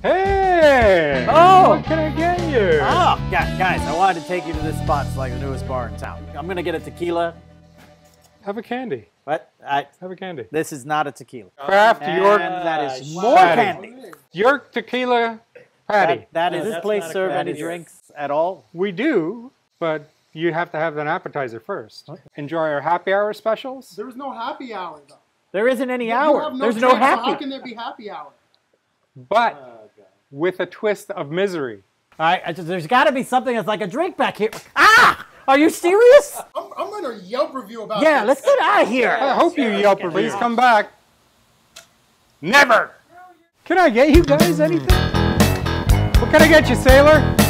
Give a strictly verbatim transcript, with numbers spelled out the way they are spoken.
Hey! Oh! What can I get you? Oh, yeah, guys, I wanted to take you to this spot. It's like the newest bar in town. I'm gonna get a tequila. Have a candy. What? I, Have a candy. this is not a tequila. Craft And York. that is Wow. more Patty. candy. York tequila patty. That, that No, is this that's place not a serve craft any beer. drinks at all? We do, but you have to have an appetizer first. Enjoy our happy hour specials. There was no happy hour though. There isn't any You hour. have There's drink, no so how happy. can there be happy hour? But with a twist of misery. All right, I just- there's got to be something that's like a drink back here. Ah! Are you serious? I'm, I'm gonna Yelp review about Yeah, this. let's get out of here. I hope you Yelp. Please come back. Never. Can I get you guys anything? What can I get you, sailor?